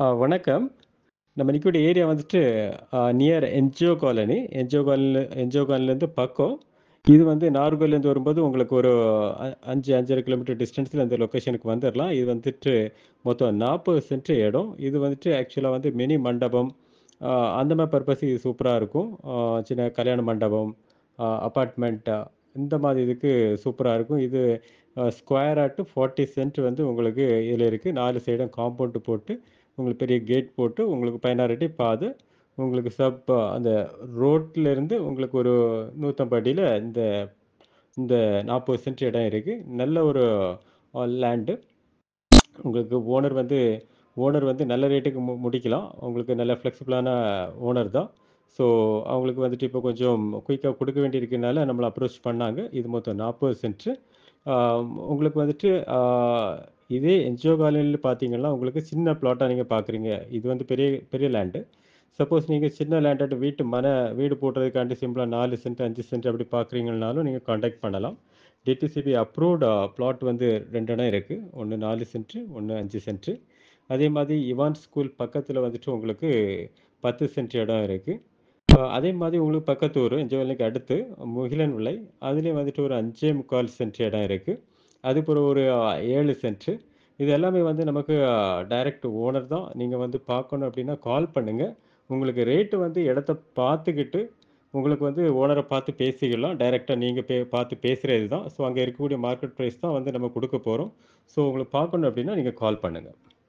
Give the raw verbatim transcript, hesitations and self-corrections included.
ஆ வணக்கம். நம்ம நிக்கக்கூடிய ஏரியா வந்துட்டு அ நியர் என்ஜிஓ காலனி. என்ஜிஓ காலனில என்ஜிஓ காலனிலேருந்து பக்கம். இது வந்து நாகர்கோயிலேருந்து வரும்போது உங்களுக்கு ஒரு அ ஐந்து, ஐந்து அரை கிலோமீட்டர் டிஸ்டன்ஸ்ல இந்த லொக்கேஷனுக்கு வந்துரலாம். இது வந்துட்டு மொத்தம் நாற்பது சென்ட் இடம். இது வந்துட்டு ஆக்சுவலா வந்து மினி மண்டபம், அ அந்த மாரி பர்ப்பஸ் இது சூப்பரா இருக்கும். அ சின்ன கல்யாண மண்டபம், அ அபார்ட்மெண்ட் இந்த மாரி இதுக்கு சூப்பரா இருக்கும். இது அ ஸ்கொயர் ஆட்டு நாற்பது சென்ட் வந்து உங்களுக்கு இதில இருக்கு. நாலு சைடும் காம்பவுண்ட் போட்டு, உங்களுக்கு பெரிய கேட் போட்டு, உங்களுக்கு பதினாறு அடி பாதை. உங்களுக்கு சப் அந்த ரோட்லேருந்து உங்களுக்கு ஒரு நூற்று ஐம்பது அடியில இந்த இந்த நாற்பது சென்ட் இடம் இருக்கு. நல்ல ஒரு அ லேண்டு. உங்களுக்கு ஓனர் வந்து ஓனர் வந்து நல்ல ரேட்டுக்கு மு முடிக்கலாம். உங்களுக்கு நல்ல ஃப்ளெக்சிபிளான ஓனர் தான். ஸோ, அவங்களுக்கு வந்துட்டு இப்போ கொஞ்சம் குயிக்கா குடுக்க வேண்டியிருக்கனால நம்மள அப்ரோச் பண்ணாங்க. இது மொத்தம் நாற்பது சென்ட். ஆ உங்களுக்கு வந்துட்டு ஆ இதே என்ஜிஓ காலனில பார்த்தீங்கன்னா, உங்களுக்கு சின்ன பிளாட்டா நீங்க பார்க்குறீங்க. இது வந்து பெரிய பெரிய லேண்டு. சப்போஸ் நீங்க சின்ன லேண்டாட்ட வீட்டு மன வீடு போடுறதுக்காண்டி சிம்பிளா நாலு சென்ட், அஞ்சு சென்ட் அப்படி பார்க்குறீங்கனாலும் நீங்க கான்டாக்ட் பண்ணலாம். டிடிசிபி அப்ரூவ்ட் பிளாட் வந்து ரெண்டு இடம் இருக்கு. ஒண்ணு நாலு சென்ட், ஒண்ணு அஞ்சு சென்ட். அதே மாதிரி இவான் ஸ்கூல் பக்கத்தில வந்துட்டு உங்களுக்கு பத்து சென்ட் இடம் இருக்கு. அ அதே மாதிரி உங்களுக்கு பக்கத்து ஊரு என்ஜிஓ அடுத்து முகிலன் விளை. அதிலேயும் வந்துட்டு ஒரு ஐந்து கால் பத்து சென்ட் இடம் இருக்கு. அதுக்கப்புறம் ஒரு ஏழு சென்ட். இது எல்லாமே வந்து நமக்கு டைரக்ட் ஓனர் தான். நீங்க வந்து பார்க்கணும் அப்படின்னா கால் பண்ணுங்க. உங்களுக்கு ரேட் வந்து இடத்த பார்த்துக்கிட்டு, உங்களுக்கு வந்து ஓனர பார்த்து பேசிக்கலாம். டைரக்ட்டா நீங்க பே பார்த்து பேசுறது தான். ஸோ, அங்க இருக்கக்கூடிய மார்க்கெட் பிரைஸ் தான் வந்து நம்ம குடுக்க போறோம். ஸோ, உங்களுக்கு பார்க்கணும் அப்படின்னா நீங்க கால் பண்ணுங்க.